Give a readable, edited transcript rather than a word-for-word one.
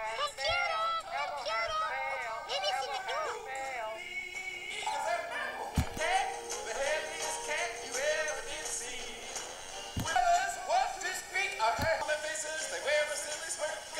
Computer, computer, maybe it's in the door. The heaviest cat you ever did see. What's this beat? I heard my faces, they wear a silly smirk.